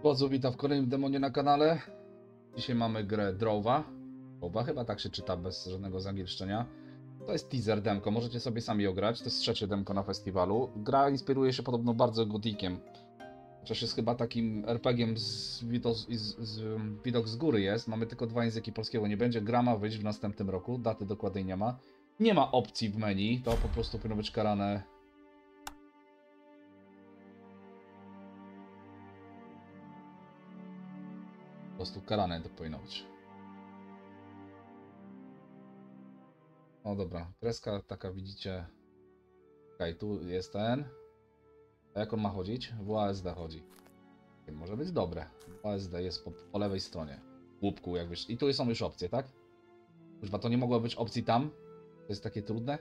Wodzu, witam w kolejnym demonie na kanale. Dzisiaj mamy grę Drowa. Chyba tak się czyta bez żadnego zangielszczenia. To jest teaser demko, możecie sobie sami ograć. To jest trzecie demko na festiwalu. Gra inspiruje się podobno bardzo Gothikiem. Chociaż jest chyba takim RPG-iem widok z góry jest. Mamy tylko dwa języki polskiego. Nie będzie. Gra ma wyjść w następnym roku. Daty dokładnej nie ma. Nie ma opcji w menu. To po prostu powinno być karane. Po prostu karane to powinno być. O dobra, kreska taka widzicie. Okej, tu jest ten. A jak on ma chodzić? WASD chodzi. Może być dobre. WASD jest po lewej stronie. W łupku jak wiesz. I tu są już opcje, tak? Kurwa, to nie mogło być opcji tam? To jest takie trudne?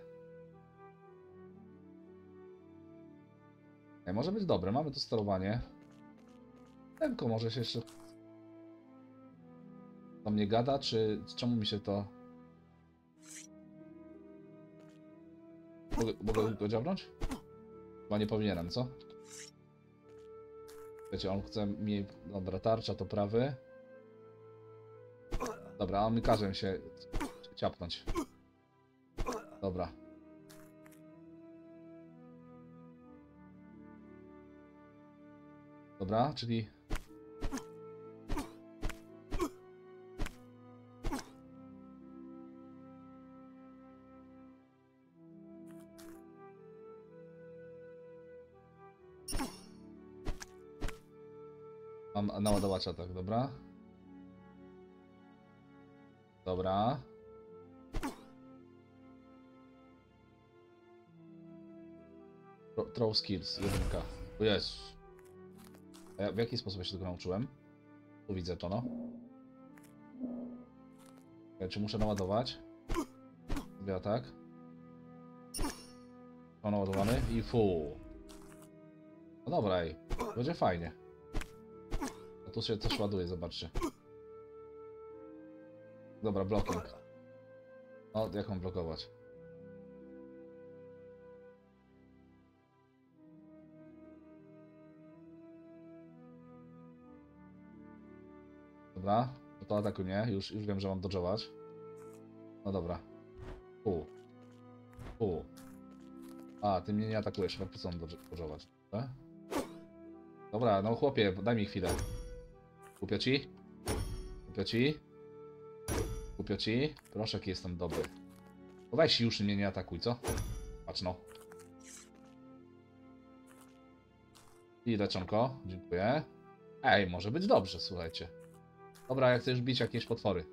Może być dobre. Mamy tu sterowanie. Temko może się jeszcze... Do mnie gada, czy czemu mi się to... Mogę go dziabnąć? Chyba nie powinienem, co? Wiecie, on chce mi... Dobra, tarcza to prawy. Dobra, on mi każe się ciapnąć. Dobra. Dobra, czyli... Mam naładowacza, tak, dobra. Dobra. Throw skills, jedynka. O Jezu. W jaki sposób ja się tego nauczyłem? Tu widzę to, no. Czy muszę naładować? Ja tak. Mam naładowany i fu. No dobra, ej. Będzie fajnie. A tu się coś ładuje, zobaczcie. Dobra, blocking. No, jak mam blokować? Dobra, no to ataku nie, już wiem, że mam dodżować. No dobra. A, ty mnie nie atakujesz, po co mam dodżować? Dobra, no chłopie, daj mi chwilę. Kupio ci? Kupio ci? Kupio ci? Proszę, jaki jestem dobry. No weź już mnie nie atakuj, co? Patrz no. I leczonko, dziękuję. Ej, może być dobrze, słuchajcie. Dobra, jak chcesz bić jakieś potwory.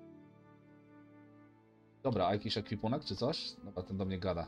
Dobra, a jakiś ekwipunek czy coś? Dobra, ten do mnie gada.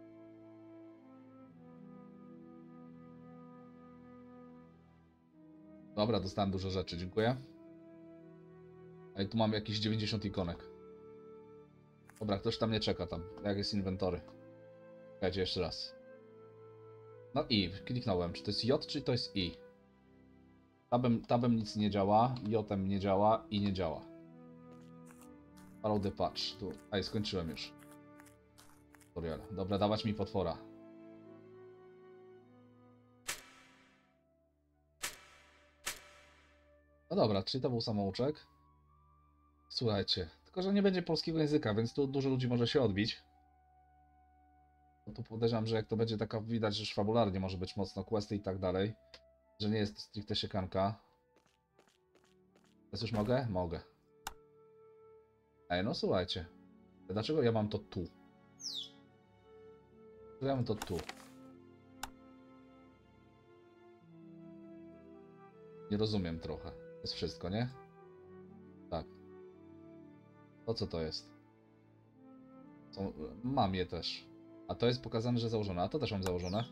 Dobra, dostałem dużo rzeczy, dziękuję. A i tu mam jakieś 90 ikonek. Dobra, ktoś tam nie czeka tam. Jak jest inwentory? Czekajcie jeszcze raz. No i, kliknąłem. Czy to jest J, czy to jest I? Tabem nic nie działa, J-em nie działa i nie działa. Follow the patch. Tu. Ej, skończyłem już. Tutorial. Dobra, dawać mi potwora. No dobra, czyli to był samouczek. Słuchajcie, tylko że nie będzie polskiego języka, więc tu dużo ludzi może się odbić. No tu podejrzewam, że jak to będzie taka, widać, że już fabularnie może być mocno questy i tak dalej. Że nie jest to stricte siekanka. Teraz już mogę? Mogę. Ej, no słuchajcie. Dlaczego ja mam to tu? Dlaczego ja mam to tu? Nie rozumiem trochę. To jest wszystko, nie? Tak. To co to jest? Mam je też. A to jest pokazane, że założone. A to też mam założone.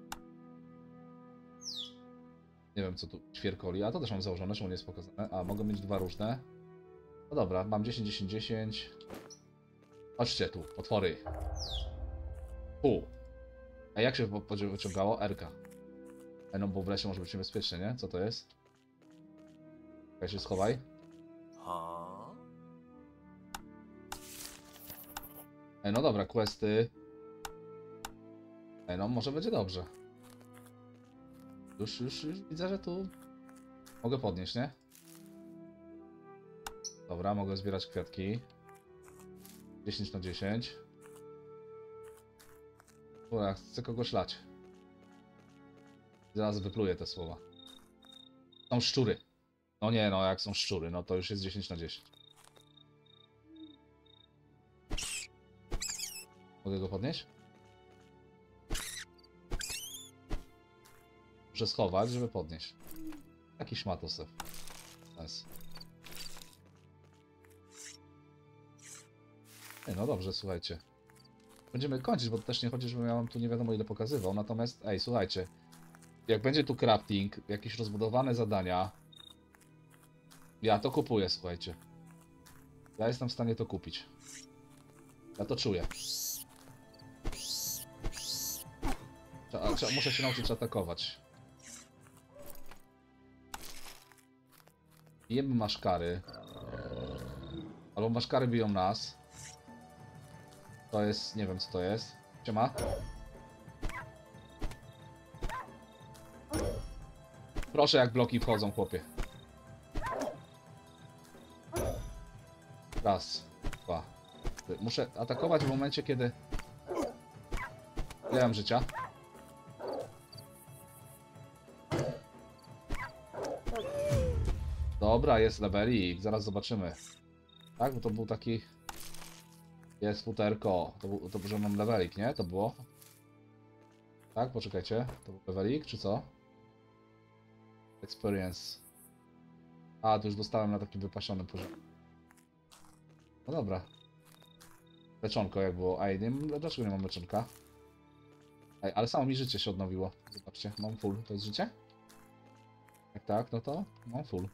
Nie wiem co tu ćwierkoli. A to też mam założone, czemu nie jest pokazane. A, mogą mieć dwa różne. No dobra, mam 10, 10, 10. Patrzcie tu, potwory. A jak się wyciągało? R-ka. No bo w lesie może być niebezpiecznie, nie? Co to jest? Jak się schowaj. Ej, no dobra, questy. Ej, no może będzie dobrze. Już widzę, że tu Mogę podnieść, nie? Dobra, mogę zbierać kwiatki. 10 na 10. Dobra, chcę kogoś lać. Zaraz wypluję te słowa. Są szczury. No nie, no jak są szczury, no to już jest 10 na 10. Mogę go podnieść? Muszę schować, żeby podnieść. Taki szmatosew. Nice. No dobrze, słuchajcie. Będziemy kończyć, bo też nie chodzi, żebym ja wam tu nie wiadomo ile pokazywał. Natomiast, ej, słuchajcie. Jak będzie tu crafting, jakieś rozbudowane zadania, ja to kupuję, słuchajcie. Ja jestem w stanie to kupić. Ja to czuję. Muszę się nauczyć atakować. Bijemy maszkary. Albo maszkary biją nas. To jest... nie wiem co to jest. Siema. Proszę jak bloki wchodzą, chłopie. Raz. Dwa. Muszę atakować w momencie, kiedy... Ile mam życia? Dobra, jest levelik, zaraz zobaczymy. Tak, bo to był taki... Jest futerko. To że mam levelik, nie? To było? Tak, poczekajcie. To był levelik, czy co? Experience. A, to już dostałem na takim wypasionym poziomie. No dobra. Leczonko jak było. Ej, dlaczego nie mam leczonka? Ej, ale samo mi życie się odnowiło. Zobaczcie, mam full. To jest życie? Jak tak, no to mam full.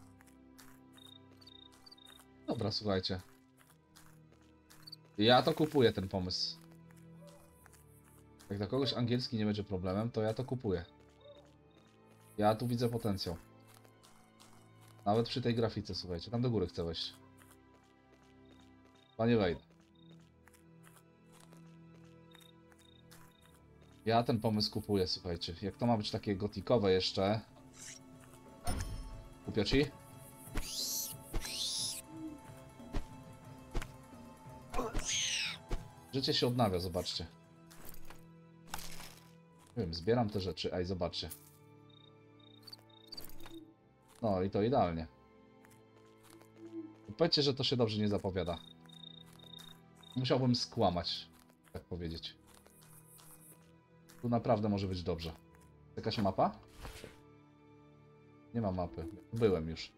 Dobra, słuchajcie. Ja to kupuję, ten pomysł. Jak dla kogoś angielski nie będzie problemem, to ja to kupuję. Ja tu widzę potencjał. Nawet przy tej grafice, słuchajcie. Tam do góry chcę wejść. Panie wejdę. Ja ten pomysł kupuję, słuchajcie. Jak to ma być takie gotikowe jeszcze... Kupię ci? Życie się odnawia, zobaczcie. Nie wiem, zbieram te rzeczy. Ej, zobaczcie. No i to idealnie. Powiedzcie, że to się dobrze nie zapowiada. Musiałbym skłamać, tak powiedzieć. Tu naprawdę może być dobrze. Jakaś mapa? Nie ma mapy. Byłem już.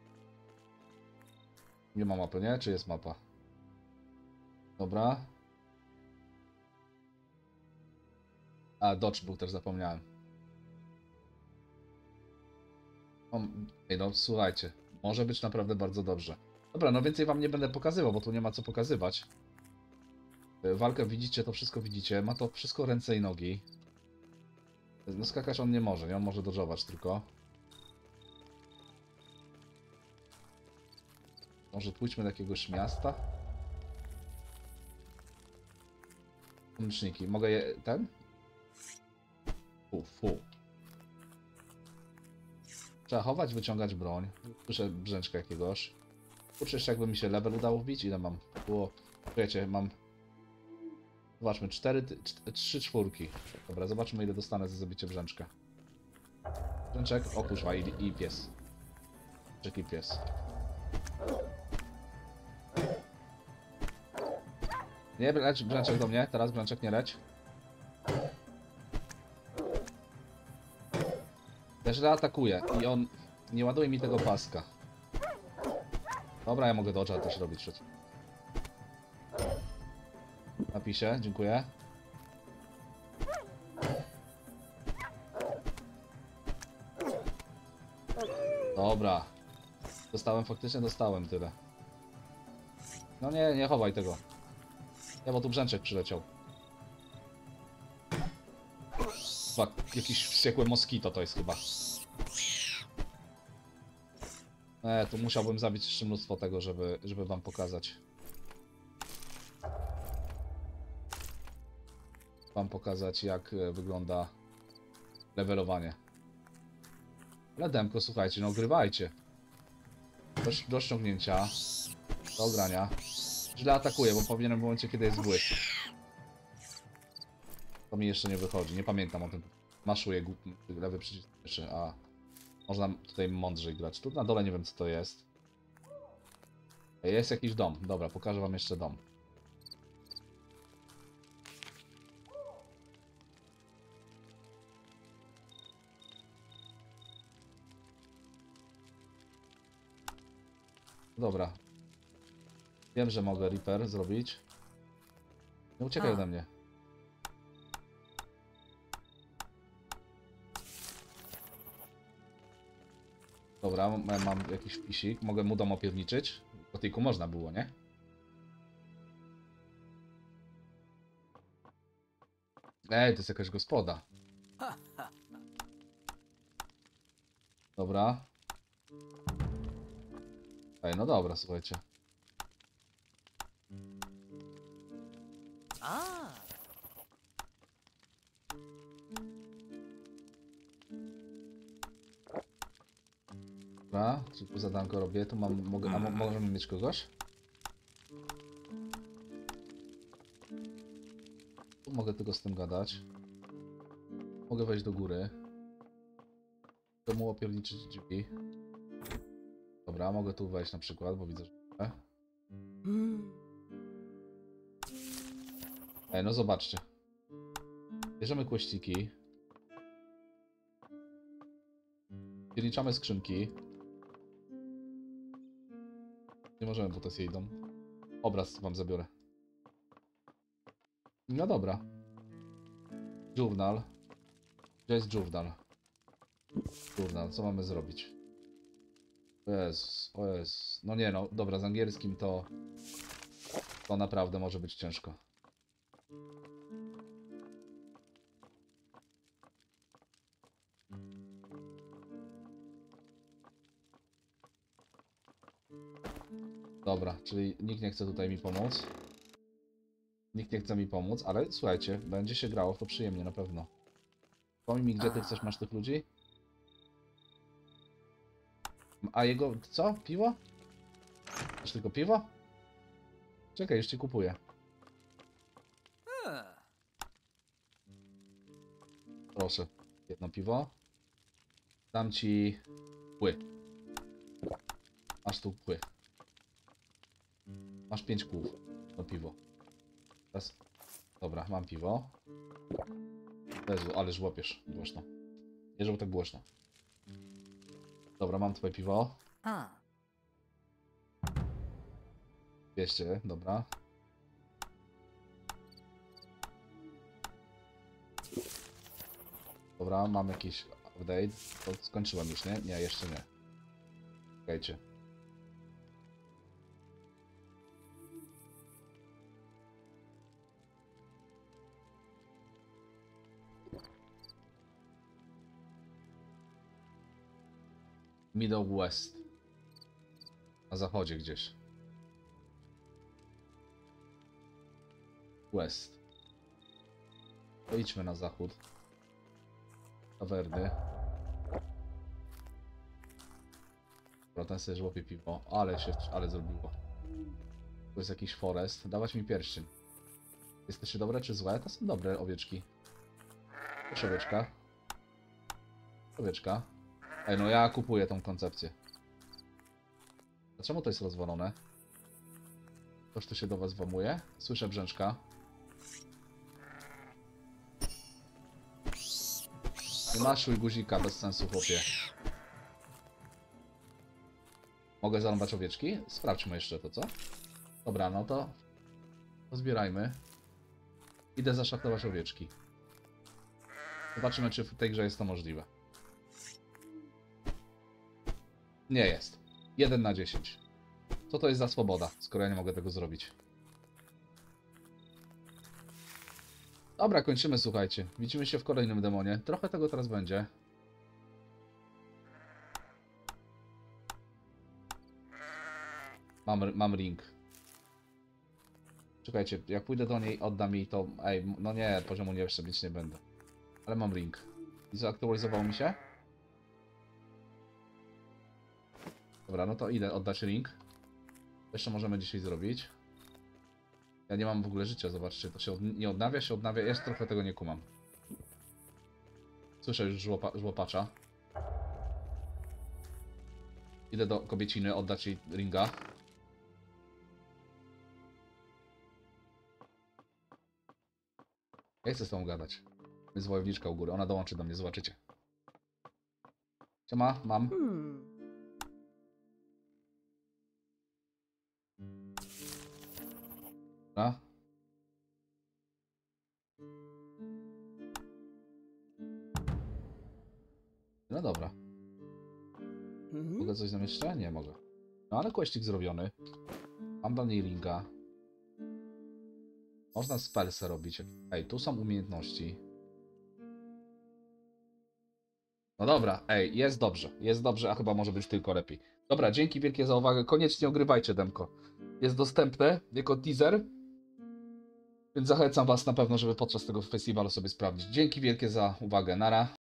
Nie ma mapy, nie? Czy jest mapa? Dobra. A, Dodge był też, zapomniałem. Ej, no słuchajcie. Może być naprawdę bardzo dobrze. Dobra, no więcej wam nie będę pokazywał, bo tu nie ma co pokazywać. Walkę widzicie, to wszystko widzicie. Ma to wszystko ręce i nogi. No skakać on nie może, nie? On może dodżować tylko. Może pójdźmy do jakiegoś miasta. Łączniki. Mogę je... ten? Fu. Trzeba chować, wyciągać broń. Słyszę brzęczka jakiegoś. Kurczę, jeszcze jakby mi się level udało wbić. Ile mam? Było... Wiecie, mam... Zobaczmy, 3 czwórki. Dobra, zobaczmy ile dostanę za zabicie brzęczka. Brzęczek, o kurwa, i pies. Brzęczek i pies. Nie, leć brzęczek do mnie, teraz brzęczek nie leć. Też reatakuje i on nie ładuje mi tego paska. Dobra, ja mogę dodge'a też robić przecież. Napiszę, dziękuję. Dobra. Faktycznie dostałem tyle. No nie chowaj tego. Ja, bo tu brzęczek przyleciał. Jakiś wściekłe moskito to jest chyba. Tu musiałbym zabić jeszcze mnóstwo tego, żeby wam pokazać. Jak wygląda levelowanie. Ale demko, słuchajcie, no grywajcie. Do ściągnięcia. Do ogrania. Źle atakuje, bo powinienem w momencie, kiedy jest błysk. To mi jeszcze nie wychodzi, nie pamiętam o tym. Maszuję lewy przycisk myszy, a można tutaj mądrzej grać. Tu na dole nie wiem co to jest. Jest jakiś dom. Dobra, pokażę wam jeszcze dom. Dobra. Wiem, że mogę repair zrobić. Nie uciekaj ode mnie. Dobra, mam jakiś wpisik. Mogę mu dom opierniczyć. W gotyku można było, nie? Ej, to jest jakaś gospoda. Dobra. Ej, no dobra, słuchajcie. Dobra, szybko zadanko robię. Tu mam, możemy mieć kogoś? Tu mogę tylko z tym gadać. Mogę wejść do góry. Mogę mu opierniczyć drzwi. Dobra, mogę tu wejść na przykład, bo widzę, że... Ej, no zobaczcie. Bierzemy kłościki. Pierniczamy skrzynki. Nie możemy, bo to jest jej dom. Obraz wam zabiorę. No dobra. Journal. Gdzie jest journal? Journal, co mamy zrobić? O Jezus, o Jezus. No nie no, dobra, z angielskim to... To naprawdę może być ciężko. Dobra, czyli nikt nie chce tutaj mi pomóc. Nikt nie chce mi pomóc, ale słuchajcie, będzie się grało w to przyjemnie na pewno. Pomij mi, gdzie ty chcesz, masz tych ludzi? A jego... co? Piwo? Masz tylko piwo? Czekaj, już ci kupuję. Proszę, jedno piwo. Dam ci kły. Masz tu kły. Masz 5 kłów. No piwo. Teraz... Dobra, mam piwo. Jezu, ale żłopiesz głośno. Nie żeby tak głośno. Dobra, mam twoje piwo. 200, dobra. Dobra, mam jakiś update. To skończyłem już, nie? Nie, jeszcze nie. Czekajcie. Middle West. Na zachodzie gdzieś. West. To idźmy na zachód. Tawerny. Dobra, ten sobie żłopie piwo. Ale zrobiło. Tu jest jakiś forest. Dawać mi pierścień. Jesteście dobre czy złe? To są dobre owieczki. Proszę owieczka. Owieczka. Ej, no ja kupuję tą koncepcję. A czemu to jest rozwalone? Ktoś tu się do was włamuje? Słyszę brzęczka. Nie maszuj guzika, bez sensu, chłopie. Mogę zarąbać owieczki? Sprawdźmy jeszcze to, co? Dobra, no to... Pozbierajmy. Idę zaszachtować owieczki. Zobaczymy, czy w tej grze jest to możliwe. Nie jest. 1 na 10. Co to jest za swoboda, skoro ja nie mogę tego zrobić? Dobra, kończymy, słuchajcie. Widzimy się w kolejnym demonie. Trochę tego teraz będzie. Mam ring. Czekajcie, jak pójdę do niej, oddam jej to... Ej, no nie, poziomu nie jeszcze bić nie będę. Ale mam ring. I zaktualizowało mi się? Dobra, no to idę oddać ring. Jeszcze możemy dzisiaj zrobić. Ja nie mam w ogóle życia, zobaczcie, to się nie odnawia, się odnawia. Ja jeszcze trochę tego nie kumam. Słyszę już żłopacza. Idę do kobieciny oddać jej ringa. Ja chcę z tą gadać. Jest wojowniczka u góry, ona dołączy do mnie, zobaczycie. Siema, mam. Dobra. No dobra. Mogę coś tam jeszcze? Nie mogę. No ale questik zrobiony. Mam dla niej ringa. Można spellsy robić. Ej, tu są umiejętności. No dobra, ej, jest dobrze, a chyba może być tylko lepiej. Dobra, dzięki wielkie za uwagę, koniecznie ogrywajcie demko. Jest dostępne jako teaser, więc zachęcam was na pewno, żeby podczas tego festiwalu sobie sprawdzić. Dzięki wielkie za uwagę, nara.